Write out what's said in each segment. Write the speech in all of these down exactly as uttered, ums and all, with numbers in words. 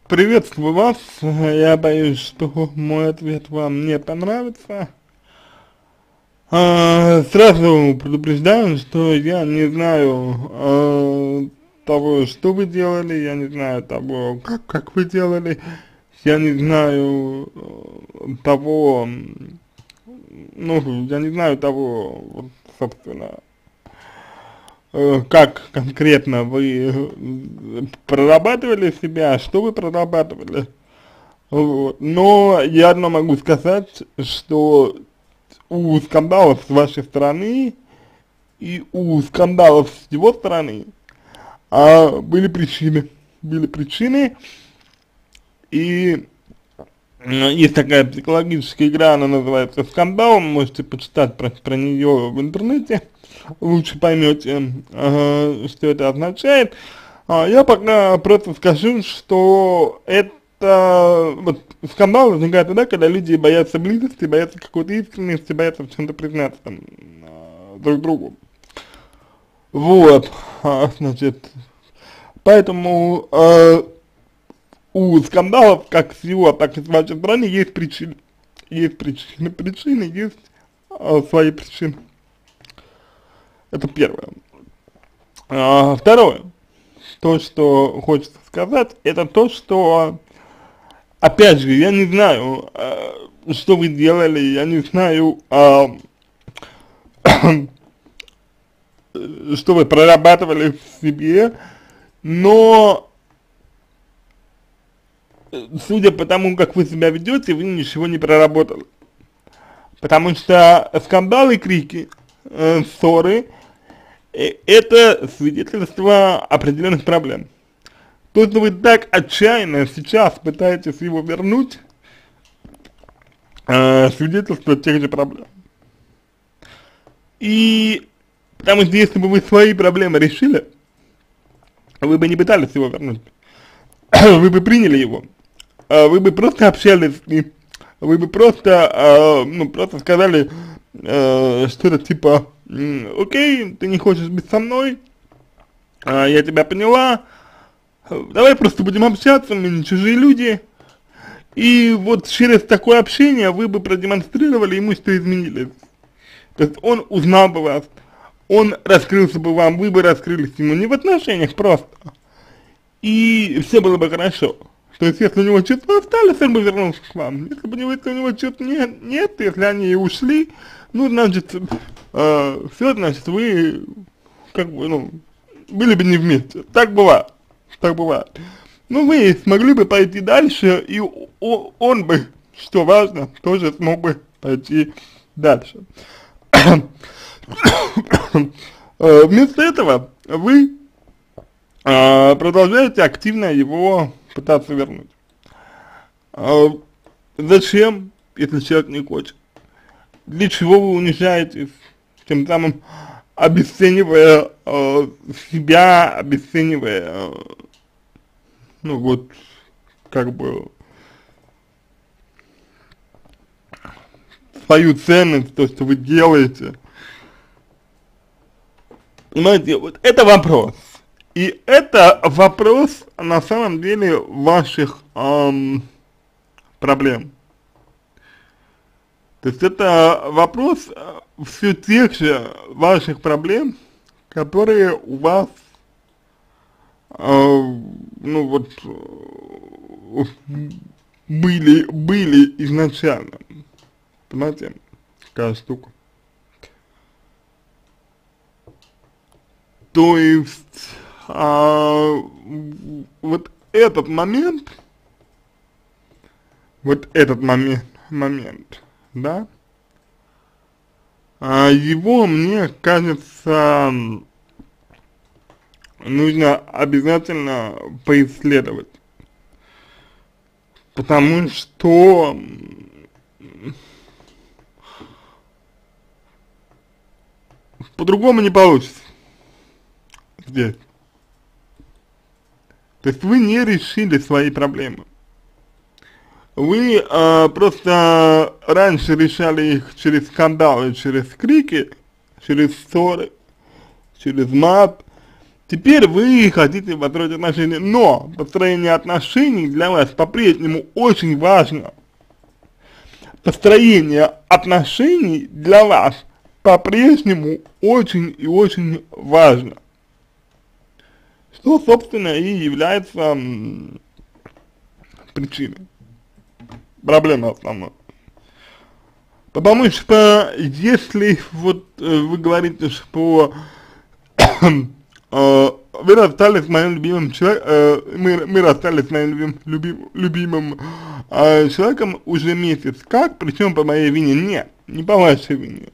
Приветствую вас. Я боюсь, что мой ответ вам не понравится. А, сразу предупреждаю, что я не знаю а, того, что вы делали, я не знаю того, как, как вы делали, я не знаю э, того, м, ну, я не знаю того, вот, собственно, э, как конкретно вы э, прорабатывали себя, что вы прорабатывали. Вот. Но я одно могу сказать, что у скандалов с вашей стороны и у скандалов с его стороны а, были причины. Были причины, и м, есть такая психологическая игра, она называется «Скандал», можете почитать про, про нее в интернете, лучше поймете, э, что это означает. А, я пока просто скажу, что это, вот, скандал возникает тогда, когда люди боятся близости, боятся какой-то искренности, боятся в чем-то признаться там, а, друг другу. Вот, а, значит, поэтому э, у скандалов, как с его, так и с вашей стороны, есть причины. Есть причины, причины, есть э, свои причины. Это первое. А, второе, то, что хочется сказать, это то, что, опять же, я не знаю, э, что вы делали, я не знаю, э, что вы прорабатывали в себе, но э, судя по тому, как вы себя ведете, вы ничего не проработали. Потому что скандалы, крики, э, ссоры, э, это свидетельство определенных проблем. То, что вы так отчаянно сейчас пытаетесь его вернуть, э, свидетельство тех же проблем. И потому что если бы вы свои проблемы решили, вы бы не пытались его вернуть, вы бы приняли его, э, вы бы просто общались с ним, вы бы просто, э, ну, просто сказали э, что-то типа, окей, ты не хочешь быть со мной, э, я тебя поняла, давай просто будем общаться, мы не чужие люди. И вот через такое общение вы бы продемонстрировали ему, что изменились. То есть он узнал бы вас, он раскрылся бы вам, вы бы раскрылись ему не в отношениях просто. И все было бы хорошо. То есть если у него чувства остались, он бы вернулся к вам. Если бы у него, если у него чувств нет, нет, если они и ушли, ну, значит, э, все, значит, вы, как бы, ну, были бы не вместе. Так бывает. Так бывает. Ну, вы смогли бы пойти дальше, и о, он бы, что важно, тоже смог бы пойти дальше. Э, Вместо этого вы э, продолжаете активно его пытаться вернуть. Э, Зачем, если человек не хочет? Для чего вы унижаетесь, тем самым обесценивая э, себя, обесценивая, э, ну вот, как бы, свою ценность, то, что вы делаете. Понимаете, вот это вопрос. И это вопрос, на самом деле, ваших эм, проблем. То есть это вопрос э, все тех же ваших проблем, которые у вас, э, ну вот, э, были, были изначально. Понимаете, такая штука. То есть, а, вот этот момент, вот этот момент, момент, да, а, его, мне кажется, нужно обязательно поисследовать, потому что по-другому не получится здесь. То есть вы не решили свои проблемы. Вы э, просто раньше решали их через скандалы, через крики, через ссоры, через мат, Теперь вы хотите построить отношения, но построение отношений для вас по-прежнему очень важно. Построение отношений для вас по-прежнему очень и очень важно. Что, собственно, и является м, причиной, проблемой основной. Потому что если вот э, вы говорите, что э, вы расстались с моим любимым человеком, э, мы, мы расстались с моим любим, любим, любимым э, человеком уже месяц, как, причем по моей вине? Нет, не по вашей вине.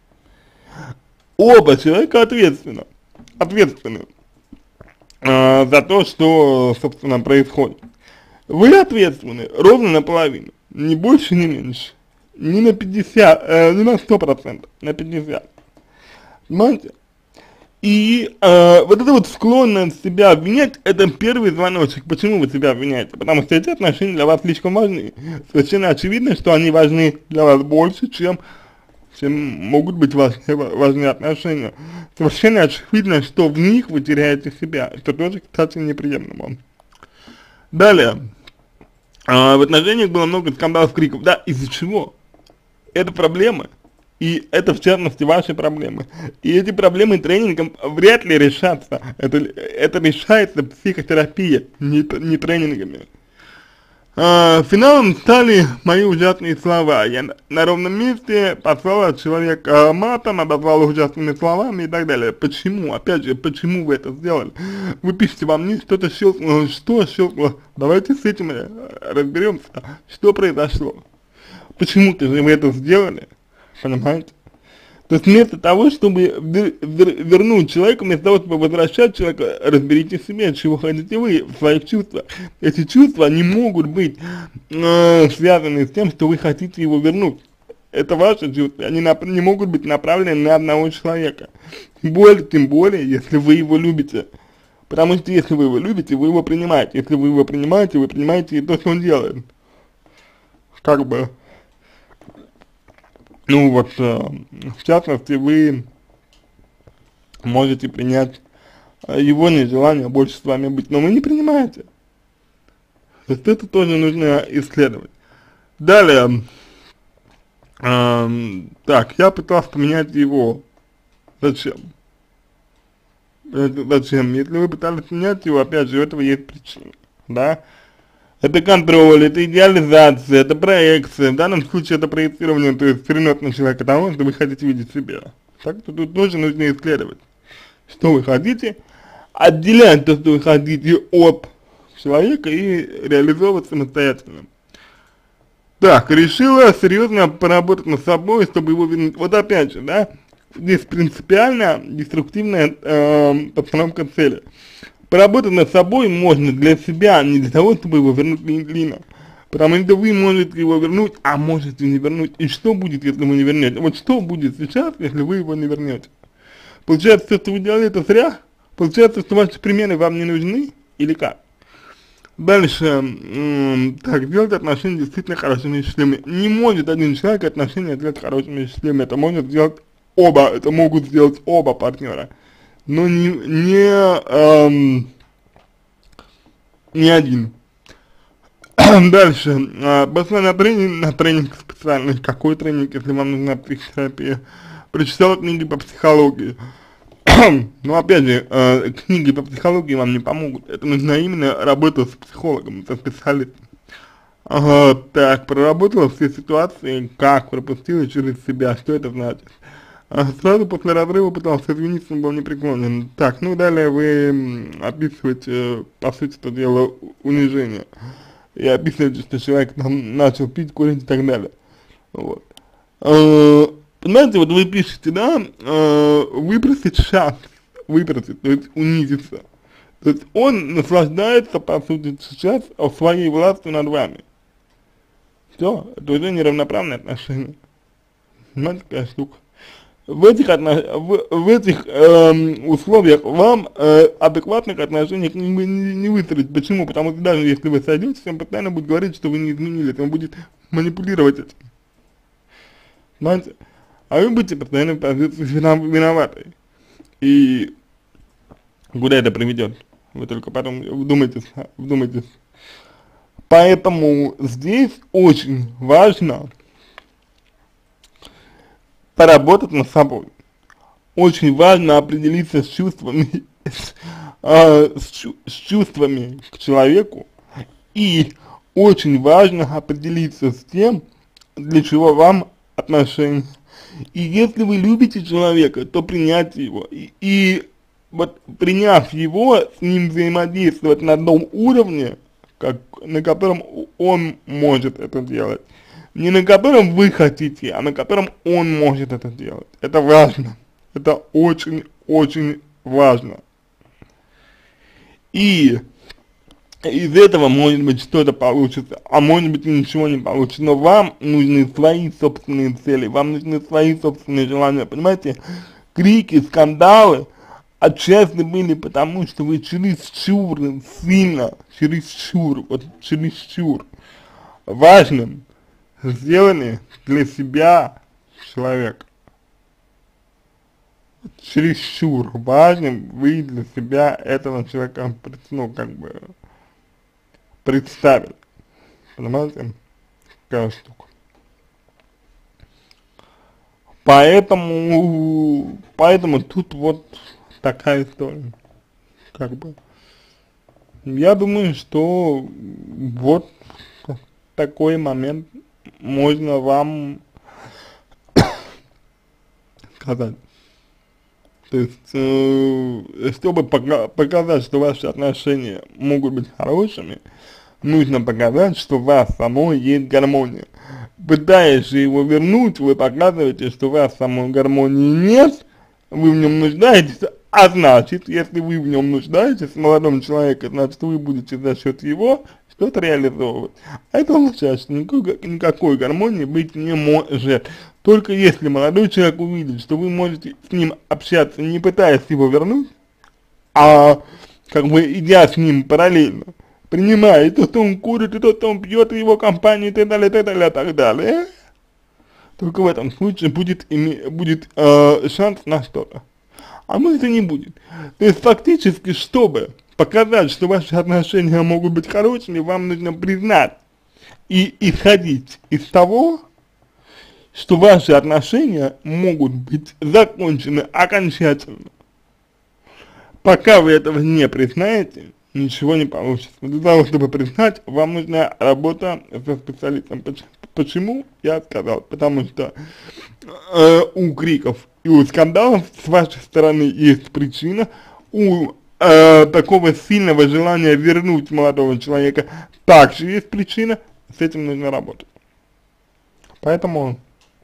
Оба человека ответственны, ответственны э, за то, что, собственно, происходит. Вы ответственны ровно наполовину, ни больше, ни меньше. Не на пятьдесят, э, не на сто процентов, на пятьдесят. Понимаете? И э, вот это вот склонность себя обвинять, это первый звоночек. Почему вы себя обвиняете? Потому что эти отношения для вас слишком важны. Совершенно очевидно, что они важны для вас больше, чем, чем могут быть важны, важны отношения. Совершенно очевидно, что в них вы теряете себя, что тоже, кстати, неприемлемо. Далее. Э, в отношениях было много скандалов, криков. Да, из-за чего? Это проблемы, и это в частности ваши проблемы. И эти проблемы тренингом вряд ли решатся. Это, это решается психотерапией, не, не тренингами. А, финалом стали мои ужасные слова. Я на, на ровном месте послал человека матом, обозвал ужасными словами и так далее. Почему? Опять же, почему вы это сделали? Вы пишете, во мне что-то щелкнуло. Что щелкнуло? Давайте с этим разберемся. Что произошло? Почему-то же вы это сделали, понимаете? То есть вместо того, чтобы вер, вер, вернуть человека, вместо того, чтобы возвращать человека, разберите себе, чего хотите вы в своих чувствах. Эти чувства не могут быть э, связаны с тем, что вы хотите его вернуть. Это ваши чувства, они нап- не могут быть направлены на одного человека. Более, тем более, если вы его любите. Потому что если вы его любите, вы его принимаете. Если вы его принимаете, вы принимаете и то, что он делает. Как бы... Ну вот, э, в частности, вы можете принять э, его нежелание больше с вами быть, но вы не принимаете. То есть это тоже нужно исследовать. Далее, э, так, я пытался поменять его. Зачем? Это, зачем? Если вы пытались менять его, опять же, у этого есть причина, да? Это контроль, это идеализация, это проекция, в данном случае это проецирование, то есть перенос на человека того, что вы хотите видеть себя. Так что тут тоже нужно исследовать, что вы хотите, отделять то, что вы хотите от человека и реализовывать самостоятельно. Так, решила серьезно поработать над собой, чтобы его вернуть. Вот опять же, да, здесь принципиально деструктивная э, постановка цели. Поработать над собой можно для себя, не для того, чтобы его вернуть длинно. Потому что вы можете его вернуть, а можете не вернуть. И что будет, если вы не вернете? Вот что будет сейчас, если вы его не вернете? Получается, что вы делали это зря? Получается, что ваши примены вам не нужны? Или как? Дальше, так, сделать отношения действительно хорошими и счастливыми. Не может один человек отношения сделать хорошими и счастливыми. Это может сделать оба, это могут сделать оба партнера. Но не, не, эм, не один. Дальше, э, пошла на тренинг, на тренинг специальный. Какой тренинг, если вам нужна психотерапия? Прочитала книги по психологии. Но опять же, э, книги по психологии вам не помогут. Это нужна именно работа с психологом, со специалистом. Ага, так, проработала все ситуации, как пропустила через себя, что это значит? А, сразу после разрыва пытался извиниться, но был непреклонен. Так, ну далее вы описываете, по сути, это дело унижение. И описываете, что человек там начал пить, курить и так далее. Вот. А, понимаете, вот вы пишете, да, а, выпросить шанс, выпросить, то есть унизиться. То есть он наслаждается, по сути, сейчас своей властью над вами. Все, это уже неравноправные отношения. Понимаете, такая штука. В этих, отнош... в, в этих эм, условиях вам э, адекватных отношений к нему не, не выстроить. Почему? Потому что даже если вы сойдетесь, он постоянно будет говорить, что вы не изменились, он будет манипулировать этим. Понимаете? А вы будете постоянно в позиции виноватой. И куда это приведет. Вы только потом вдумайтесь, вдумайтесь. Поэтому здесь очень важно поработать над собой. Очень важно определиться с чувствами, с, э, с, чу с чувствами к человеку. И очень важно определиться с тем, для чего вам отношения. И если вы любите человека, то принять его. И, и вот приняв его, с ним взаимодействовать на том уровне, как, на котором он может это делать. Не на котором вы хотите, а на котором он может это делать. Это важно. Это очень-очень важно. И из этого, может быть, что-то получится, а может быть, ничего не получится. Но вам нужны свои собственные цели, вам нужны свои собственные желания. Понимаете, крики, скандалы отчасти были потому, что вы чересчур сильно, чересчур, вот чересчур важным сделали для себя человека. Чересчур важным вы для себя этого человека, ну, как бы, представили. Понимаете? Такая штука. Поэтому, поэтому тут вот такая история. Как бы. Я думаю, что вот такой момент можно вам сказать. То есть, э, чтобы пока показать, что ваши отношения могут быть хорошими, нужно показать, что у вас самой есть гармония. Пытаясь же его вернуть, вы показываете, что у вас самой гармонии нет, вы в нем нуждаетесь, а значит, если вы в нем нуждаетесь, молодом человеке, значит, вы будете за счет его что-то реализовывать. А это означает, что никакой, никакой гармонии быть не может. Только если молодой человек увидит, что вы можете с ним общаться, не пытаясь его вернуть, а как бы идя с ним параллельно, принимая и то, что он курит, и то, что он пьет, и его компанию, и так далее, и так далее, и так далее, только в этом случае будет, име, будет э, шанс на что-то. А может и не будет. То есть фактически, чтобы показать, что ваши отношения могут быть хорошими, вам нужно признать и исходить из того, что ваши отношения могут быть закончены окончательно. Пока вы этого не признаете, ничего не получится. Для того, чтобы признать, вам нужна работа со специалистом. Почему? Я сказал. Потому что э, у криков и у скандалов с вашей стороны есть причина, у э, такого сильного желания вернуть молодого человека также есть причина, с этим нужно работать. Поэтому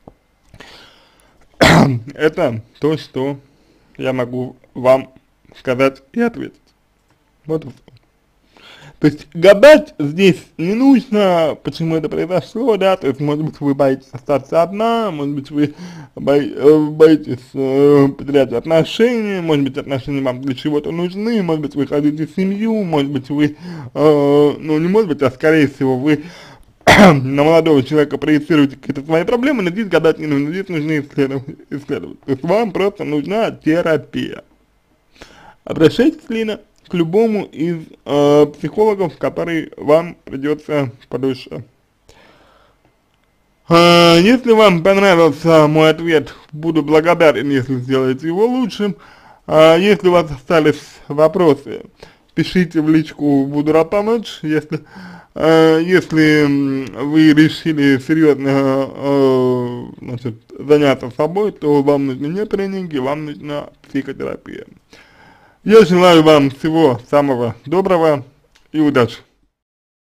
это то, что я могу вам сказать и ответить. Вот и все. То есть гадать здесь не нужно, почему это произошло, да, то есть, может быть, вы боитесь остаться одна, может быть, вы боитесь э, потерять отношения, может быть, отношения вам для чего-то нужны, может быть, вы хотите семью, может быть, вы, э, ну, не может быть, а скорее всего, вы на молодого человека проецируете какие-то свои проблемы, но здесь гадать не нужно, здесь нужно исследовать, исследовать. То есть вам просто нужна терапия. Обращайтесь, Лина, к любому из э, психологов, который вам придется по душе. Э, если вам понравился мой ответ, буду благодарен, если сделаете его лучшим. Э, если у вас остались вопросы, пишите в личку, буду рад помочь. Если, э, если вы решили серьезно э, значит, заняться собой, то вам нужны не тренинги, вам нужна психотерапия. Я желаю вам всего самого доброго и удачи.